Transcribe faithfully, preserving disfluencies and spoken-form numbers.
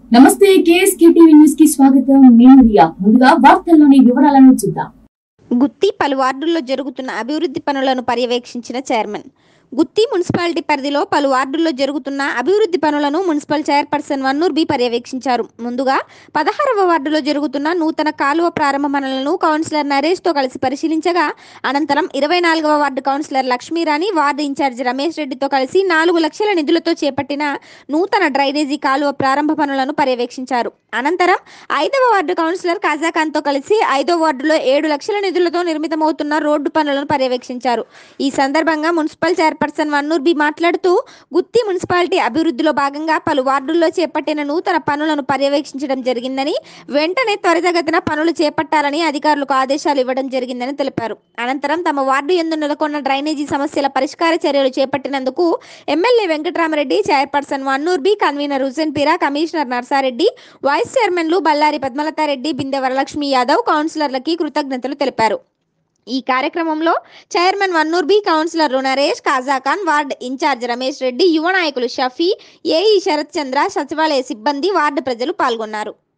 నమస్తే KSK TV news కి స్వాగతం. నేను రియా. ముందుగా వార్తల్లోని వివరాలను చూద్దాం. గుత్తి పలు వార్డుల్లో జరుగుతున్న అభివృద్ధి పనులను పర్యవేక్షించిన చైర్మన్. గుత్తి మున్సిపాలిటీ పరిధిలో పలు వార్డుల్లో జరుగుతున్న అభివృద్ధి పనులను మున్సిపల్ చైర్పర్సన్ వన్నూర్ బి పర్యవేక్షించారు. ముందుగా పదహారవ వార్డులో జరుగుతున్న నూతన కాలువ ప్రారంభ పనులను కౌన్సిలర్ నరేష్ తో కలిసి పరిశీలించగా, అనంతరం ఇరవై నాలుగవ ward councillor Lakshmirani, ward in charge Ramesh రెడ్డితో కలిసి నాలుగు లక్షల నిధులతో చేపట్టిన నూతన డ్రైనేజీ కాలువ ప్రారంభ పనులను పర్యవేక్షించారు. అనంతరం ఐదవ వార్డు కౌన్సిలర్ ఖాజాఖాన్ తో కలిసి ఐదో వార్డులో ఏడు లక్షల నిధులతో నిర్మితమవుతున్న రోడ్డు పనులను పర్యవేక్షించారు. ఈ సందర్భంగా మున్సిపల్ చైర్పర్సన్ వన్నూర్ బి మాట్లాడుతూ, గుత్తి మున్సిపాలిటీ అభివృద్ధిలో భాగంగా పలు వార్డుల్లో చేపట్టిన నూతన పనులను పర్యవేక్షించడం జరిగిందని, వెంటనే త్వరితగతిన పనులు చేపట్టాలని అధికారులకు ఆదేశాలు ఇవ్వడం జరిగిందని తెలిపారు. అనంతరం తమ వార్డు యందు నెలకొన్న డ్రైనేజీ సమస్యల పరిష్కార చర్యలు చేపట్టినందుకు MLA Venkataramareddy, chairperson Vannur Bi, convener Hussain Peera, commissioner Narsareddy, vice చైర్మన్లు బల్లారి పద్మలతారెడ్డి, బిందె వరలక్ష్మి యాదవ్, కౌన్సిలర్లకి కృతజ్ఞతలు తెలిపారు. ఈ కార్యక్రమంలో చైర్మన్ వన్నూర్ బి, కౌన్సిలర్లు నరేష్, ఖాజాఖాన్, వార్డు ఇన్ఛార్జ్ రమేష్ రెడ్డి, యువ నాయకులు షఫీ, ఏఈ శరత్ చంద్ర, సచివాలయ సిబ్బంది, వార్డు ప్రజలు పాల్గొన్నారు.